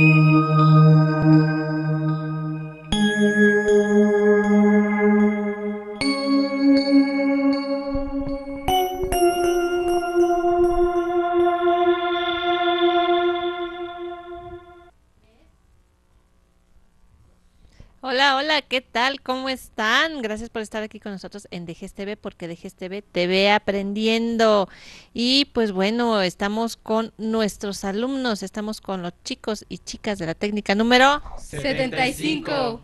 Hola, hola, ¿qué tal? ¿Cómo están? Gracias por estar aquí con nosotros en Dejes TV, porque Dejes TV te ve aprendiendo. Y pues bueno, estamos con nuestros alumnos, estamos con los chicos y chicas de la técnica número 75.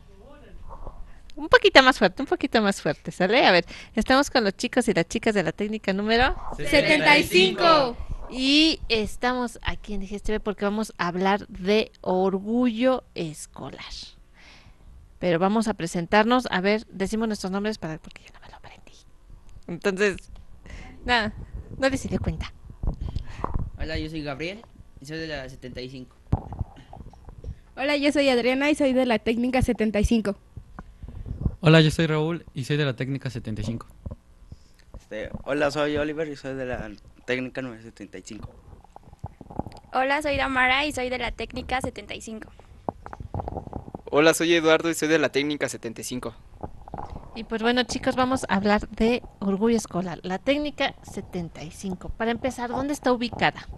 un poquito más fuerte, ¿sale? A ver, estamos con los chicos y las chicas de la técnica número 75. y estamos aquí en Dejes TV porque vamos a hablar de orgullo escolar. Pero vamos a presentarnos, a ver, decimos nuestros nombres para porque yo no me lo aprendí. Entonces, nada, nadie se dio cuenta. Hola, yo soy Gabriel y soy de la 75. Hola, yo soy Adriana y soy de la técnica 75. Hola, yo soy Raúl y soy de la técnica 75. Hola, soy Oliver y soy de la técnica 975. Hola, soy Damara y soy de la técnica 75. Hola, soy Eduardo y soy de la técnica 75. Y pues bueno, chicos, vamos a hablar de orgullo escolar, la técnica 75. Para empezar, ¿dónde está ubicada?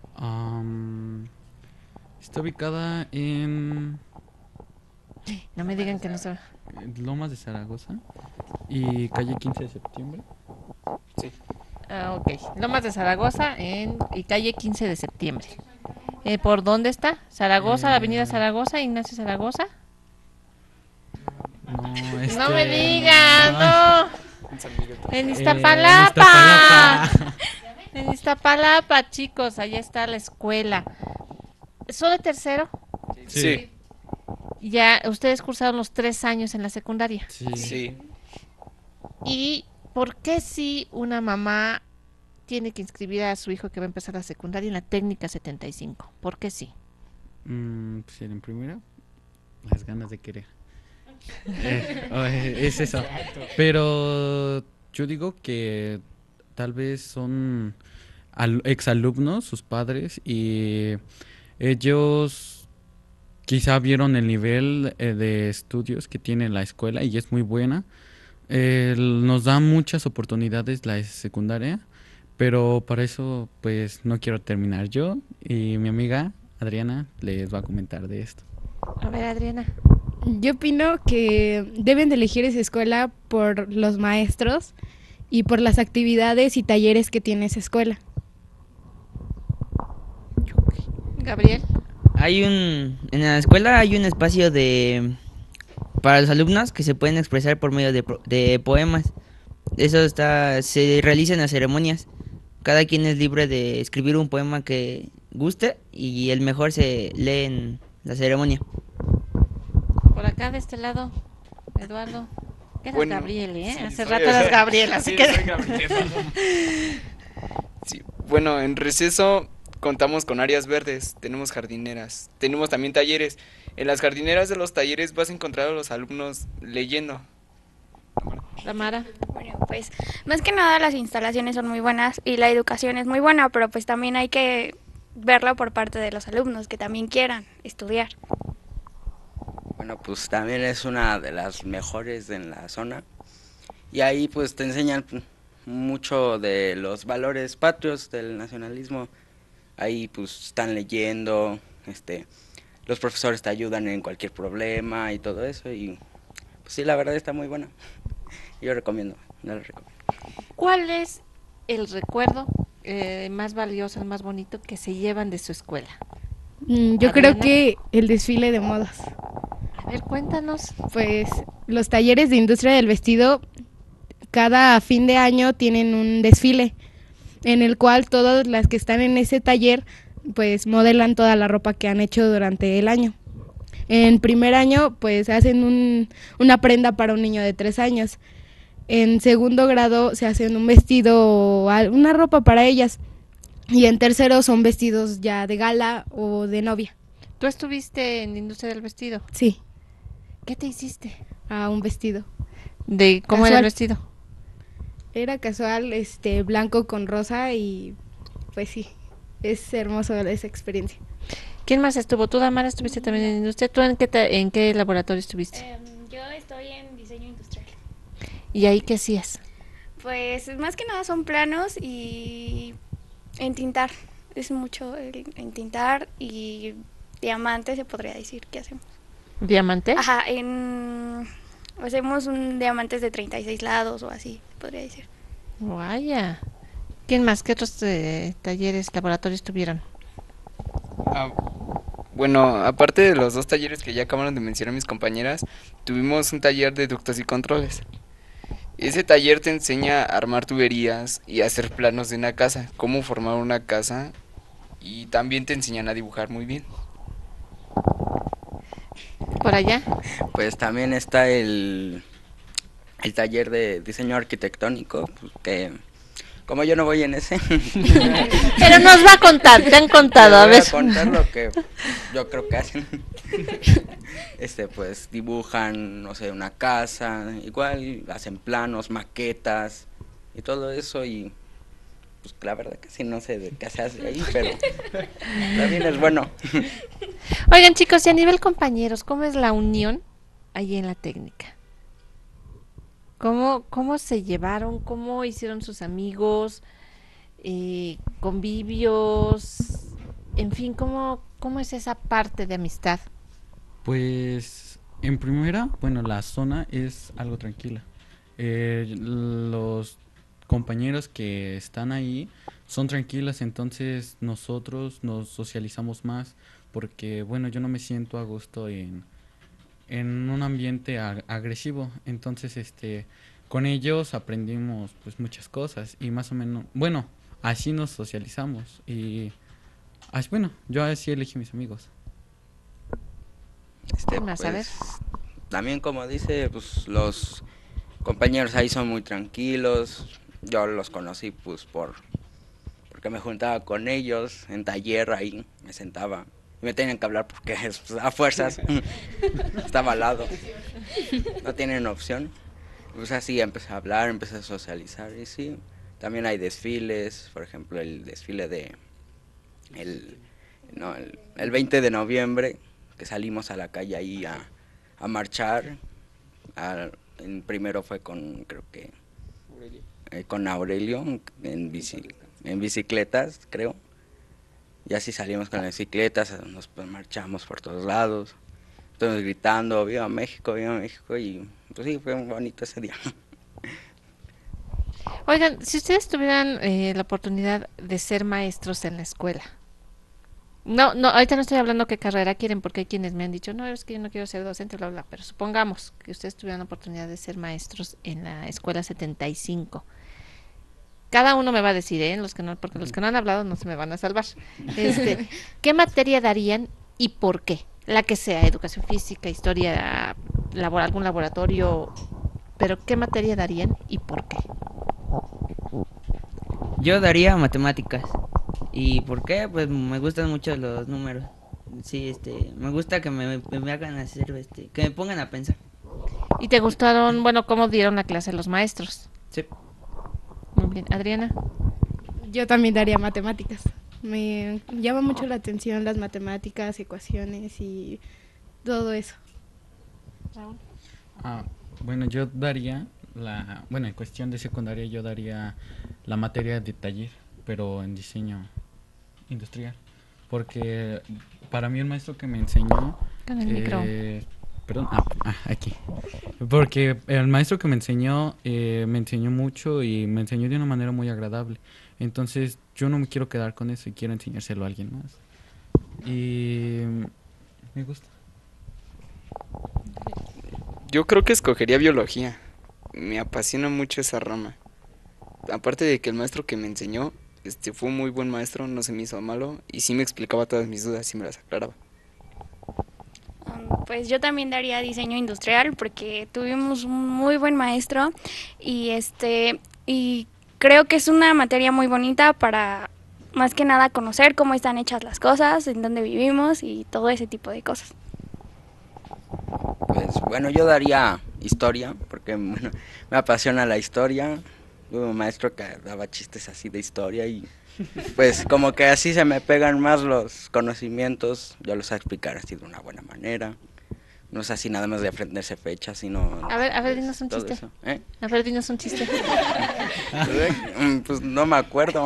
Está ubicada en No me digan que no se... Lomas de Zaragoza y calle 15 de septiembre. Sí. Ok, Lomas de Zaragoza y calle 15 de septiembre. ¿Por dónde está? ¿Zaragoza, Avenida Zaragoza, Ignacio Zaragoza? No, No me digan, no. En Iztapalapa. Iztapalapa. En Iztapalapa, chicos, allá está la escuela. ¿Son de tercero? Sí. Ya, ustedes cursaron los 3 años en la secundaria. Sí. ¿Y por qué si una mamá tiene que inscribir a su hijo que va a empezar la secundaria en la técnica 75? ¿Por qué sí? Pues en primera, las ganas de querer. Es eso. Pero yo digo que tal vez son exalumnos, sus padres, y ellos quizá vieron el nivel de estudios que tiene la escuela y es muy buena. Nos da muchas oportunidades la secundaria, pero para eso pues no quiero terminar yo y mi amiga Adriana les va a comentar de esto. A ver, Adriana. Yo opino que deben de elegir esa escuela por los maestros y por las actividades y talleres que tiene esa escuela. Gabriel. En la escuela hay un espacio para los alumnos que se pueden expresar por medio de poemas. Se realiza en las ceremonias. Cada quien es libre de escribir un poema que guste y el mejor se lee en la ceremonia. Por acá de este lado, Eduardo. Eras Bueno, Gabriel, ¿eh? sí, Hace soy- rato eras Gabriel, así sí, que... soy Gabriel. Sí, bueno, en receso contamos con áreas verdes, tenemos jardineras, tenemos también talleres. En las jardineras de los talleres vas a encontrar a los alumnos leyendo. Tamara. Bueno, pues más que nada las instalaciones son muy buenas y la educación es muy buena, pero pues también hay que verlo por parte de los alumnos que también quieran estudiar. Bueno, pues también es una de las mejores en la zona. Y ahí pues te enseñan mucho de los valores patrios del nacionalismo. Ahí pues están leyendo, los profesores te ayudan en cualquier problema y todo eso. Y pues sí, la verdad está muy buena. Yo la recomiendo. ¿Cuál es el recuerdo más valioso, el más bonito que se llevan de su escuela? Yo Adriana. creo que el desfile de modas. A ver, cuéntanos. Pues los talleres de industria del vestido cada fin de año tienen un desfile en el cual todas las que están en ese taller pues modelan toda la ropa que han hecho durante el año. En primer año pues hacen una prenda para un niño de 3 años. En segundo grado se hacen un vestido, una ropa para ellas. Y en tercero son vestidos ya de gala o de novia. ¿Tú estuviste en la industria del vestido? Sí, ¿Qué te hiciste? a un vestido. ¿De cómo era el vestido? Era casual, blanco con rosa y pues sí, es hermoso esa experiencia. ¿Quién más estuvo? ¿Tú, Damara, estuviste también en industria? ¿Tú en qué laboratorio estuviste? Yo estoy en diseño industrial. ¿Y ahí qué hacías? Pues más que nada son planos y entintar. Es mucho el entintar y diamante, se podría decir, ¿qué hacemos? ¿Diamante? Ajá, hacemos un diamantes de 36 lados o así, se podría decir. Vaya. ¿Quién más? ¿Qué otros talleres, laboratorios tuvieron? Ah, bueno, aparte de los dos talleres que ya acabaron de mencionar mis compañeras, tuvimos un taller de ductos y controles. Ese taller te enseña a armar tuberías y a hacer planos de una casa, cómo formar una casa, y también te enseñan a dibujar muy bien. ¿Por allá? Pues también está el taller de diseño arquitectónico, pues, que como yo no voy en ese, Pero nos va a contar, te han contado, a les voy ver. a contar lo que yo creo que hacen. Pues dibujan, no sé, una casa, igual hacen planos, maquetas y todo eso, y pues la verdad que sí no sé de qué se hace ahí, pero también es bueno. Oigan, chicos, y a nivel compañeros, ¿cómo es la unión ahí en la técnica? ¿Cómo se llevaron? ¿Cómo hicieron sus amigos? Convivios, en fin, ¿cómo es esa parte de amistad? Pues en primera, bueno, la zona es algo tranquila. Los compañeros que están ahí son tranquilas, entonces nosotros nos socializamos más porque, bueno, yo no me siento a gusto en un ambiente agresivo, entonces con ellos aprendimos pues muchas cosas y más o menos, bueno, así nos socializamos y así, bueno, yo así elegí mis amigos. Más, a ver. También como dice, pues los compañeros ahí son muy tranquilos. Yo los conocí pues porque me juntaba con ellos en taller, ahí me sentaba y me tenían que hablar porque pues, a fuerzas estaba al lado, no tienen opción. Pues así empecé a hablar, empecé a socializar y sí, también hay desfiles, por ejemplo el desfile de el 20 de noviembre, que salimos a la calle ahí a marchar. Primero fue con, creo que con Aurelio en bicicletas, creo. Y así salimos con las bicicletas, nos marchamos por todos lados, todos gritando viva México, y pues sí, fue muy bonito ese día. Oigan, si ustedes tuvieran la oportunidad de ser maestros en la escuela, no, ahorita no estoy hablando qué carrera quieren, porque hay quienes me han dicho, no, es que yo no quiero ser docente, bla, bla, pero supongamos que ustedes tuvieran la oportunidad de ser maestros en la escuela 75. Cada uno me va a decir, porque los que no han hablado no se me van a salvar. ¿Qué materia darían y por qué? La que sea, educación física, historia, algún laboratorio, pero ¿qué materia darían y por qué? Yo daría matemáticas. ¿Y por qué? Pues me gustan mucho los números. Sí, me gusta que me hagan hacer, que me pongan a pensar. ¿Y te gustaron, bueno, cómo dieron la clase los maestros? Sí. Muy bien. Adriana. Yo también daría matemáticas. Me llama mucho la atención las matemáticas, ecuaciones y todo eso. Bueno, yo daría bueno, en cuestión de secundaria yo daría la materia de taller, pero en diseño industrial, porque para mí el maestro que me enseñó Con el micro. Perdón, aquí. Porque el maestro que me enseñó mucho y me enseñó de una manera muy agradable. Entonces yo no me quiero quedar con eso y quiero enseñárselo a alguien más. Y me gusta. Yo creo que escogería biología. Me apasiona mucho esa rama. Aparte de que el maestro que me enseñó fue un muy buen maestro, no se me hizo malo y sí me explicaba todas mis dudas y me las aclaraba. Pues yo también daría diseño industrial porque tuvimos un muy buen maestro y y creo que es una materia muy bonita para más que nada conocer cómo están hechas las cosas, en dónde vivimos y todo ese tipo de cosas. Pues bueno, yo daría historia, porque bueno, me apasiona la historia. Tuve un maestro que daba chistes así de historia y pues como que así se me pegan más los conocimientos, yo los sé explicar así de una buena manera. No es así nada más de aprenderse fechas, sino... A ver, dinos un todo chiste. eso, ¿eh? A ver, dinos un chiste. Pues no me acuerdo.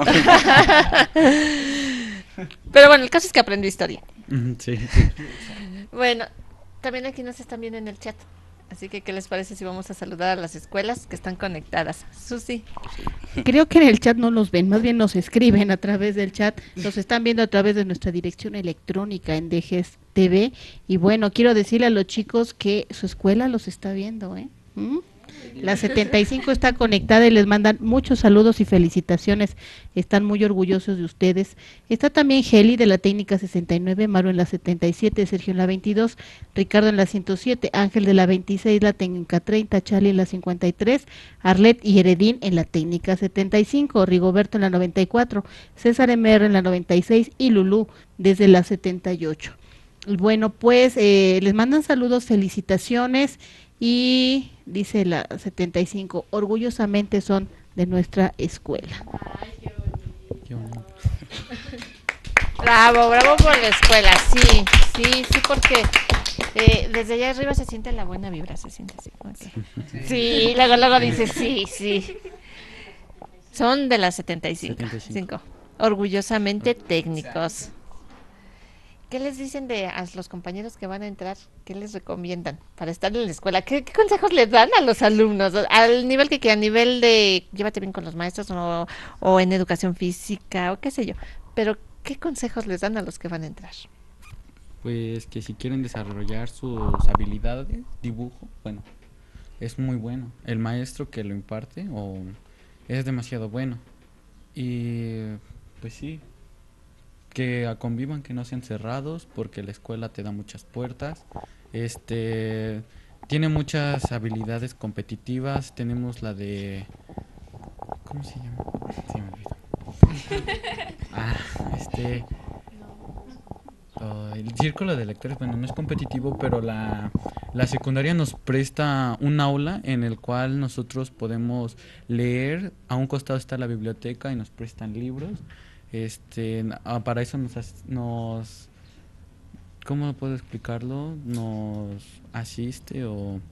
Pero bueno, el caso es que aprendí historia. Sí. Bueno, también aquí nos están viendo en el chat. Así que, ¿qué les parece si vamos a saludar a las escuelas que están conectadas? Susi. Creo que en el chat no los ven, más bien nos escriben a través del chat, nos están viendo a través de nuestra dirección electrónica en Dejes TV. Y bueno, quiero decirle a los chicos que su escuela los está viendo, ¿eh? ¿Mm? La 75 está conectada y les mandan muchos saludos y felicitaciones. Están muy orgullosos de ustedes. Está también Heli de la técnica 69, Maru en la 77, Sergio en la 22, Ricardo en la 107, Ángel de la 26, la técnica 30, Charlie en la 53, Arlet y Heredín en la técnica 75, Rigoberto en la 94, César MR en la 96 y Lulú desde la 78. Bueno, pues les mandan saludos, felicitaciones. Y dice la 75, orgullosamente son de nuestra escuela. Qué bonito. Bravo, bravo por la escuela, sí, porque desde allá arriba se siente la buena vibra, se siente así. Como que... Sí, luego dice sí. Son de las 75. Orgullosamente técnicos. ¿Qué les dicen a los compañeros que van a entrar? ¿Qué les recomiendan para estar en la escuela? ¿Qué consejos les dan a los alumnos? Al nivel que a nivel de llévate bien con los maestros o en educación física o qué sé yo. Pero, ¿qué consejos les dan a los que van a entrar? Pues que si quieren desarrollar sus habilidades, dibujo, bueno, es muy bueno. El maestro que lo imparte es demasiado bueno. Y pues sí, que convivan, que no sean cerrados, porque la escuela te da muchas puertas. Tiene muchas habilidades competitivas. Tenemos la de... ¿Cómo se llama? Sí, me olvidó. El círculo de lectores, bueno, no es competitivo, pero la secundaria nos presta un aula en el cual nosotros podemos leer. A un costado está la biblioteca y nos prestan libros. Para eso nos ¿cómo puedo explicarlo? Nos asiste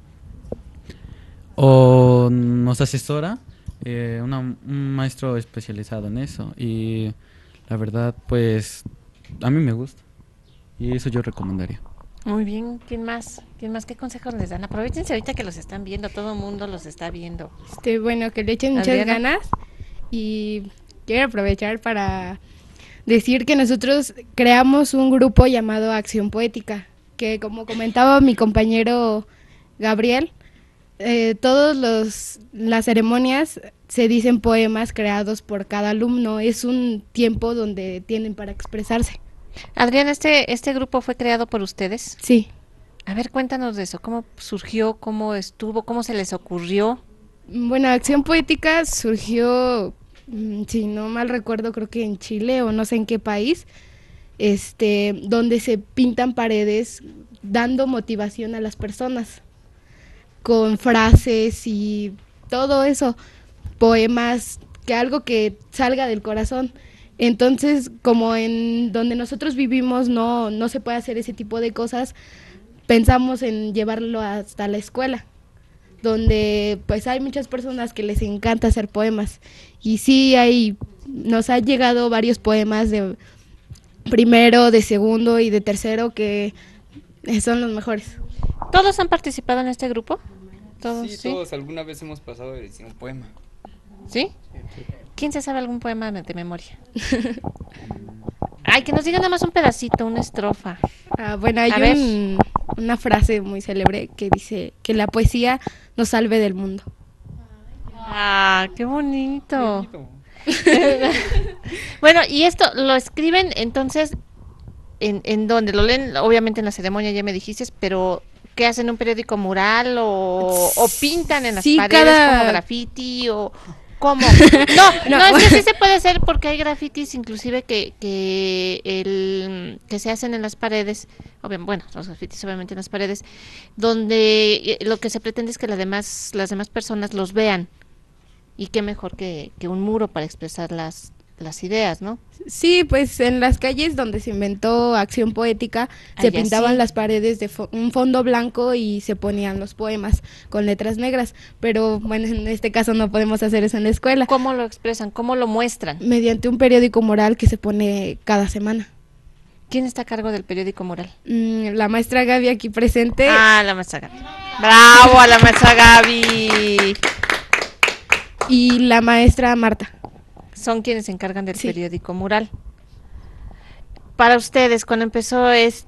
o nos asesora un maestro especializado en eso, y la verdad pues a mí me gusta y eso yo recomendaría. Muy bien, ¿quién más? ¿Qué consejos les dan? Aprovechense ahorita que los están viendo, todo el mundo los está viendo. Bueno, que le echen muchas Adriana. ganas y quiero aprovechar para decir que nosotros creamos un grupo llamado Acción Poética, que como comentaba mi compañero Gabriel, las ceremonias se dicen poemas creados por cada alumno, es un tiempo donde tienen para expresarse. Adrián, ¿este grupo fue creado por ustedes? Sí. A ver, cuéntanos de eso, ¿cómo surgió, cómo estuvo, cómo se les ocurrió? Bueno, Acción Poética surgió, si no mal recuerdo, creo que en Chile o no sé en qué país, donde se pintan paredes dando motivación a las personas con frases y todo eso, poemas, que algo que salga del corazón. Entonces, como en donde nosotros vivimos no se puede hacer ese tipo de cosas, pensamos en llevarlo hasta la escuela, donde pues hay muchas personas que les encanta hacer poemas. Y sí, nos han llegado varios poemas de primero, de segundo y de tercero que son los mejores. ¿Todos han participado en este grupo? ¿Todos? Sí, todos alguna vez hemos pasado de decir un poema. ¿Sí? ¿Quién se sabe algún poema de memoria? Ay, que nos diga nada más un pedacito, una estrofa. Bueno, hay una frase muy célebre que dice que la poesía nos salve del mundo. Ah, qué bonito. Bueno, y esto lo escriben entonces ¿en dónde? Lo leen obviamente en la ceremonia, ya me dijiste, pero ¿qué hacen? ¿Un periódico mural o pintan en las paredes como graffiti o cómo? No, es que sí se puede hacer porque hay grafitis inclusive que se hacen en las paredes, bueno, los grafitis obviamente en las paredes, donde lo que se pretende es que las demás personas los vean. Y qué mejor que un muro para expresar las las ideas, ¿no? Sí, pues en las calles donde se inventó Acción Poética se Allá pintaban sí. las paredes de un fondo blanco y se ponían los poemas con letras negras, pero bueno, en este caso no podemos hacer eso en la escuela, ¿Cómo lo expresan? ¿Cómo lo muestran? mediante un periódico mural que se pone cada semana. ¿Quién está a cargo del periódico mural? La maestra Gaby aquí presente. Ah, la maestra Gaby. ¡Bravo a la maestra Gaby! Y la maestra Marta. Son quienes se encargan del Sí. periódico mural. Para ustedes, cuando empezó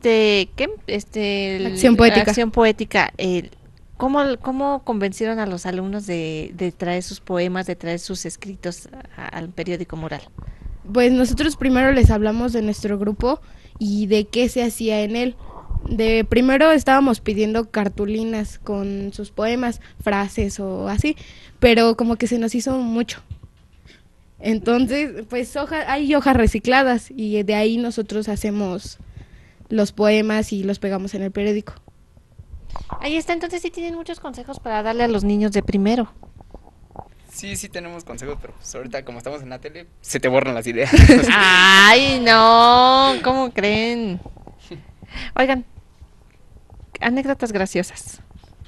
Acción Poética. Acción Poética, ¿cómo convencieron a los alumnos de traer sus poemas, de traer sus escritos al periódico mural? Pues nosotros primero les hablamos de nuestro grupo y de qué se hacía en él. Primero estábamos pidiendo cartulinas con sus poemas, frases o así, pero como que se nos hizo mucho. Entonces, pues hay hojas recicladas y de ahí nosotros hacemos los poemas y los pegamos en el periódico. Ahí está, entonces sí tienen muchos consejos para darle a los niños de primero. Sí, sí tenemos consejos, pero pues ahorita como estamos en la tele, se te borran las ideas. Ay, no, ¿cómo creen? Oigan, anécdotas graciosas.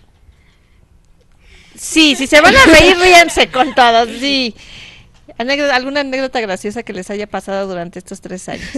Sí, si se van a reír, ríanse con todos, sí. ¿Alguna anécdota graciosa que les haya pasado durante estos 3 años?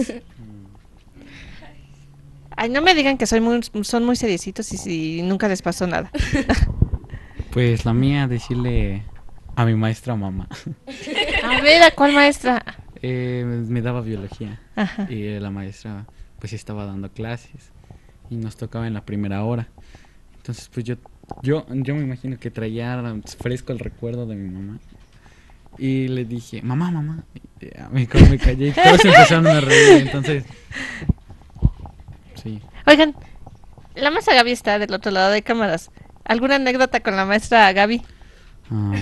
Ay, no me digan que son muy seriecitos y si nunca les pasó nada. Pues la mía, decirle a mi maestra mamá. A ver, ¿a cuál maestra? Me daba biología. Ajá. Y la maestra pues estaba dando clases y nos tocaba en la primera hora. Entonces pues yo me imagino que traía fresco el recuerdo de mi mamá. Y le dije, mamá. Y ya, me callé y todos empezaron a reír. Entonces, sí. Oigan, la maestra Gaby está del otro lado de cámaras. ¿Alguna anécdota con la maestra Gaby? No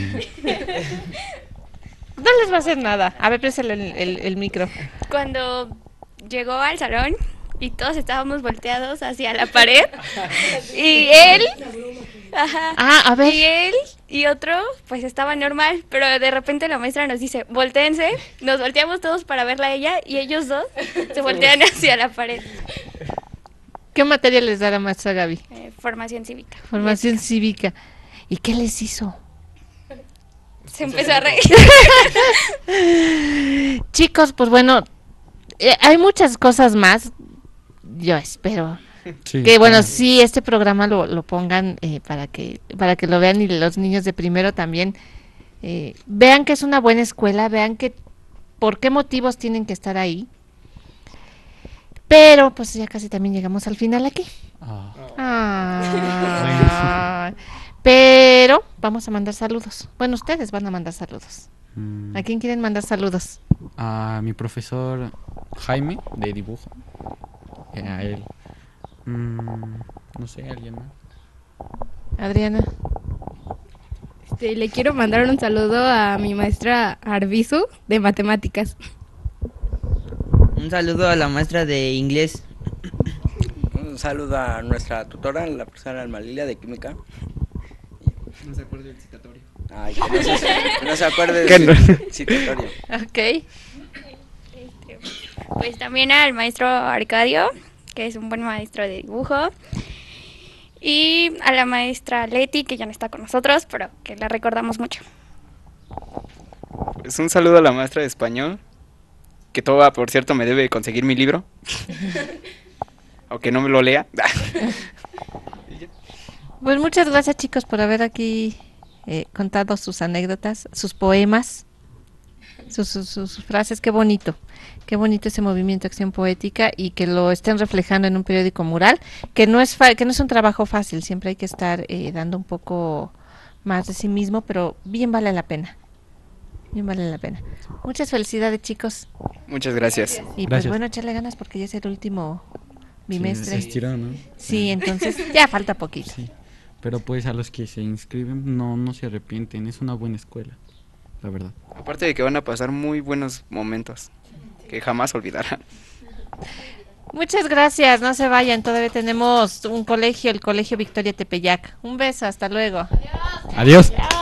les va a hacer nada. A ver, préstale el micro. Cuando llegó al salón y todos estábamos volteados hacia la pared y él, ajá, A ver. y él y otro pues estaba normal, pero de repente la maestra nos dice, voltéense, nos volteamos todos para verla a ella y ellos dos se voltean hacia la pared. ¿Qué materia les da la maestra Gaby? Formación cívica. Formación cívica. ¿Y qué les hizo? Se empezó a reír. Chicos, pues bueno, hay muchas cosas más. Yo espero Sí, que, bueno, claro. sí, este programa lo pongan para que lo vean y los niños de primero también vean que es una buena escuela, vean que por qué motivos tienen que estar ahí. Pero pues ya casi también llegamos al final aquí. Ah. Pero vamos a mandar saludos. Bueno, ustedes van a mandar saludos. ¿A quién quieren mandar saludos? A mi profesor Jaime de dibujo. A él. No sé, alguien más. Adriana. Le quiero mandar un saludo a mi maestra Arbizu de matemáticas. Un saludo a la maestra de inglés. Un saludo a nuestra tutora, la profesora Alma Lilia de química. No se acuerda del citatorio. Ay, que no se acuerde ¿Qué no? del citatorio. Ok. Pues también al maestro Arcadio, que es un buen maestro de dibujo. Y a la maestra Leti, que ya no está con nosotros, pero que la recordamos mucho. Pues un saludo a la maestra de español, que toda, por cierto, me debe conseguir mi libro. Aunque no me lo lea. Pues muchas gracias, chicos, por haber aquí contado sus anécdotas, sus poemas, sus frases. Qué bonito ese movimiento Acción Poética y que lo estén reflejando en un periódico mural, que no es un trabajo fácil, siempre hay que estar dando un poco más de sí mismo, pero bien vale la pena. Bien vale la pena. Muchas felicidades, chicos. Muchas gracias. Y pues Gracias. bueno, echarle ganas porque ya es el último bimestre. Se estiró, ¿no? Sí, entonces ya falta poquito. Sí. Pero pues a los que se inscriben no se arrepienten, es una buena escuela, la verdad. Aparte de que van a pasar muy buenos momentos, que jamás olvidarán. Muchas gracias, no se vayan, todavía tenemos un colegio, el Colegio Victoria Tepeyac. Un beso, hasta luego. Adiós. Adiós.